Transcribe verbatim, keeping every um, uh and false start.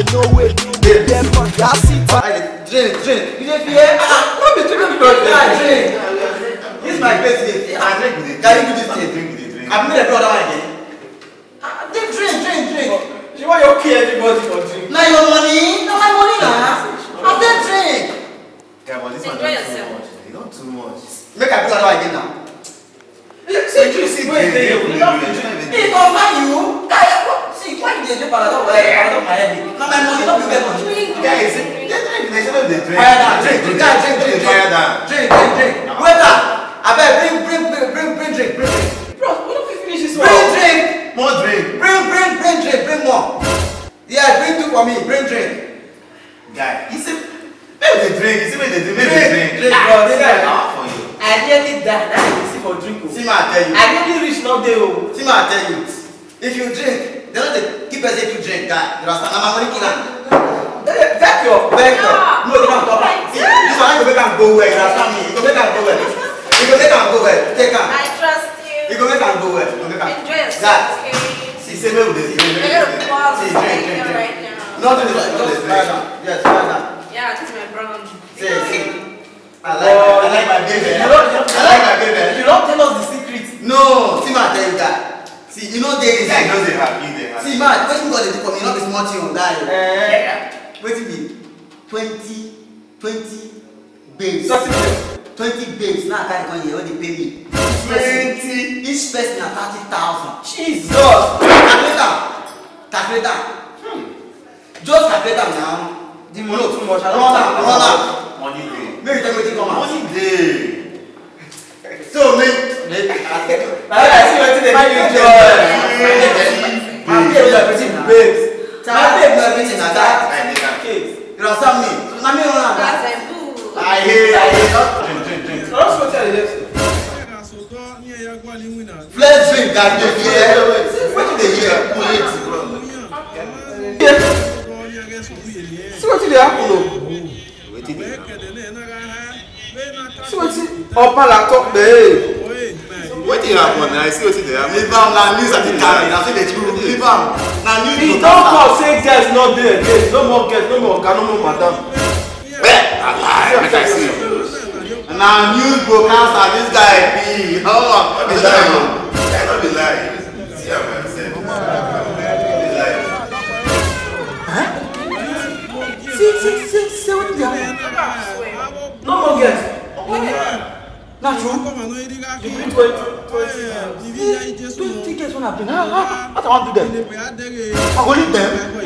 no way. Them on your seat. Drink, drink. You don't fear? Not be drinking because drink. This is my best day. I drink with it. Can you do this thing? Drink with it. Drink. I've made a brother one again. Drink, drink, drink, drink. You want to kill everybody for drink? Now your money. Now my money now. I've done drink. Yeah, but this one don't too much. You don't too much. Make I do another again now. See, you see, wait, they don't find you. See, why did you do that? Now my money don't be better. Guys, they drink. They shouldn't drink. Drink, drink, drink, drink, drink, drink, drink. Wait up. I bet bring, bring, bring, bring, bring drink, bring drink. Bro, we don't finish this one. Bring drink. More drink. Bring, bring, bring drink, bring more. Yeah, bring two for me. Bring drink. Guy, you see, maybe they drink. You see, maybe they drink. Drink, drink, bro. This guy not for you. I nearly died. That's what you see for drink. See, man, I tell you. I nearly reached not there. See, man, I tell you. If you drink, they don't keep us if you drink. Guy, you understand? I'm money killer. Back your, back your. No, you don't talk. See, this one you make them go away. You understand me? You make them go away. You go make them go away. Take them. I trust you. You go make them go away. Enjoy yourself. See, say me with this. See, drink, drink, drink. Right now. Not this one. Just try that. Yes, try that. Yeah, this is my brown. See, see. I like, oh, I like my baby. You don't, I like my baby. You don't tell us the secret. No, see, man, tell you that. See, you know there is. Yeah, you know they have. See, man, what you got to do for me? Not be small thing on that. Yeah. Wait till me. Twenty, twenty babes. Twenty babes. Now I can't come here. What they pay me? Twenty. Each person at thirty thousand. Jesus. Calculate that. Calculate that. Hmm. Just calculate that now. The money too much. I don't want that. Run out. Money day. Maybe tell me to come out. Money day. So make. Make. I see what they make you joy. My babe is everything. Babes. My babe is everything like that. You understand me? So now me run out. I hear. I hear. Drink, drink, drink. Let's go tell you this. Let's drink that they hear. What do they hear? See what they happen. See what they open laptop there. What did happen? I see what they happen. Leave am na news at the carry. Na say they do. Leave am na news. He don't call say guys not there. No more guys. No more. No more madam. Eh, I lie. Like I see. Now news broadcaster, this guy be how long? Be lying. Cannot be lying. See how I say. Be lying. Huh? See, see, see, see what they are. No more guys. Not true. You bring twenty, twenty, twenty guys when I bring. How do I do them? I will leave them.